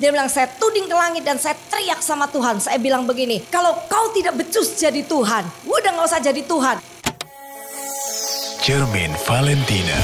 Dia bilang, saya tuding ke langit dan saya teriak sama Tuhan. Saya bilang begini, kalau kau tidak becus jadi Tuhan, udah gak usah jadi Tuhan. Cermin Valentina,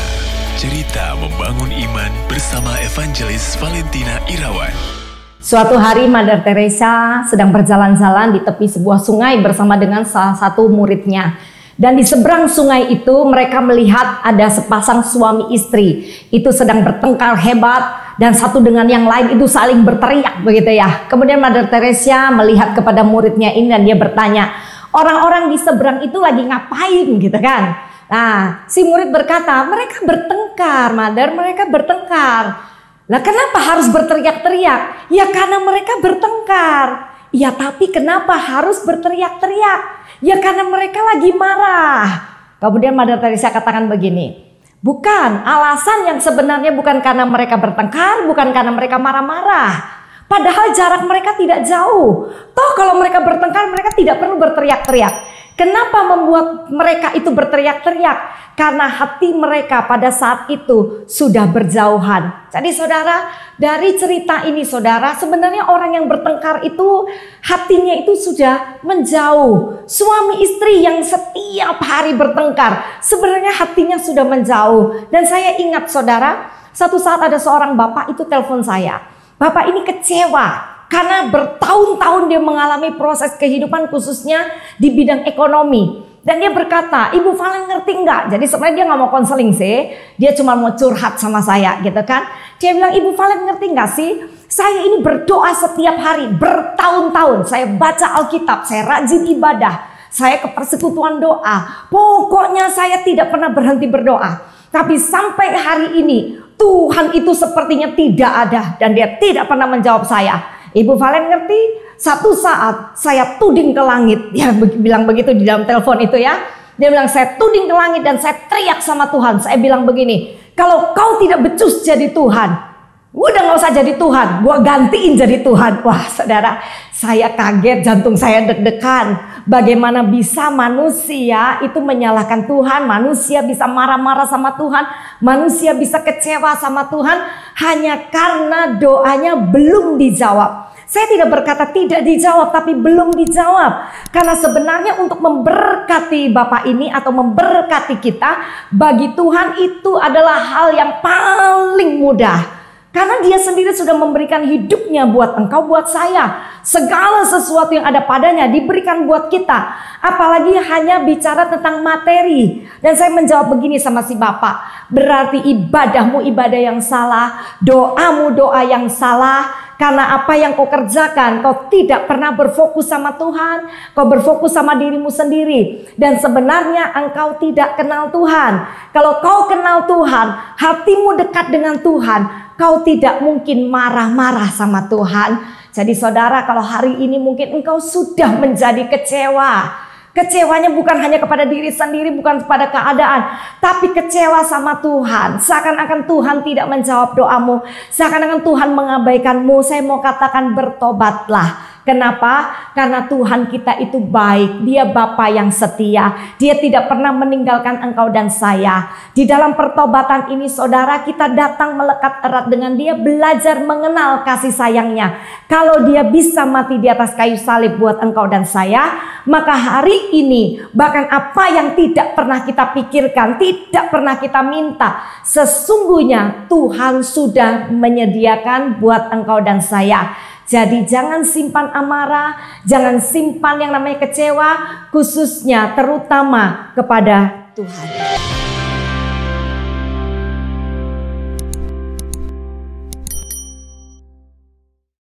cerita membangun iman bersama Evangelis Valentina Irawan. Suatu hari Mother Teresa sedang berjalan-jalan di tepi sebuah sungai bersama dengan salah satu muridnya. Dan di seberang sungai itu mereka melihat ada sepasang suami istri. Itu sedang bertengkar hebat dan satu dengan yang lain itu saling berteriak begitu ya. Kemudian Mother Teresa melihat kepada muridnya ini dan dia bertanya, orang-orang di seberang itu lagi ngapain gitu kan. Nah si murid berkata, mereka bertengkar Mother, mereka bertengkar. Lah kenapa harus berteriak-teriak? Ya karena mereka bertengkar. Ya tapi kenapa harus berteriak-teriak? Ya karena mereka lagi marah. Kemudian Mother Teresa katakan begini, bukan, alasan yang sebenarnya bukan karena mereka bertengkar, bukan karena mereka marah-marah. Padahal jarak mereka tidak jauh. Toh kalau mereka bertengkar mereka tidak perlu berteriak-teriak. Kenapa membuat mereka itu berteriak-teriak? Karena hati mereka pada saat itu sudah berjauhan. Jadi saudara, dari cerita ini saudara, sebenarnya orang yang bertengkar itu hatinya itu sudah menjauh. Suami istri yang setiap hari bertengkar, sebenarnya hatinya sudah menjauh. Dan saya ingat saudara, satu saat ada seorang bapak itu telepon saya. Bapak ini kecewa. Karena bertahun-tahun dia mengalami proses kehidupan khususnya di bidang ekonomi. Dan dia berkata, Ibu Valen ngerti enggak? Jadi sebenarnya dia nggak mau konseling sih. Dia cuma mau curhat sama saya gitu kan. Dia bilang, Ibu Valen ngerti enggak sih? Saya ini berdoa setiap hari, bertahun-tahun. Saya baca Alkitab, saya rajin ibadah. Saya ke persekutuan doa. Pokoknya saya tidak pernah berhenti berdoa. Tapi sampai hari ini, Tuhan itu sepertinya tidak ada. Dan dia tidak pernah menjawab saya. Ibu Valen ngerti? Satu saat saya tuding ke langit. Dia bilang begitu di dalam telepon itu ya. Dia bilang saya tuding ke langit dan saya teriak sama Tuhan. Saya bilang begini, kalau kau tidak becus jadi Tuhan, udah gak usah jadi Tuhan, gua gantiin jadi Tuhan. Wah saudara, saya kaget, jantung saya deg-degan. Bagaimana bisa manusia itu menyalahkan Tuhan, manusia bisa marah-marah sama Tuhan, manusia bisa kecewa sama Tuhan hanya karena doanya belum dijawab. Saya tidak berkata tidak dijawab, tapi belum dijawab. Karena sebenarnya untuk memberkati Bapak ini atau memberkati kita, bagi Tuhan itu adalah hal yang paling mudah. Karena dia sendiri sudah memberikan hidupnya buat engkau, buat saya. Segala sesuatu yang ada padanya diberikan buat kita. Apalagi hanya bicara tentang materi. Dan saya menjawab begini sama si bapak. Berarti ibadahmu ibadah yang salah. Doamu doa yang salah. Karena apa yang kau kerjakan, kau tidak pernah berfokus sama Tuhan. Kau berfokus sama dirimu sendiri. Dan sebenarnya engkau tidak kenal Tuhan. Kalau kau kenal Tuhan, hatimu dekat dengan Tuhan, kau tidak mungkin marah-marah sama Tuhan. Jadi saudara, kalau hari ini mungkin engkau sudah menjadi kecewa. Kecewanya bukan hanya kepada diri sendiri, bukan kepada keadaan, tapi kecewa sama Tuhan. Seakan-akan Tuhan tidak menjawab doamu, seakan-akan Tuhan mengabaikanmu. Saya mau katakan bertobatlah. Kenapa? Karena Tuhan kita itu baik. Dia Bapa yang setia. Dia tidak pernah meninggalkan engkau dan saya. Di dalam pertobatan ini saudara, kita datang melekat erat dengan dia, belajar mengenal kasih sayangnya. Kalau dia bisa mati di atas kayu salib buat engkau dan saya, maka hari ini bahkan apa yang tidak pernah kita pikirkan, tidak pernah kita minta, sesungguhnya Tuhan sudah menyediakan buat engkau dan saya. Jadi jangan simpan amarah, jangan simpan yang namanya kecewa, khususnya terutama kepada Tuhan.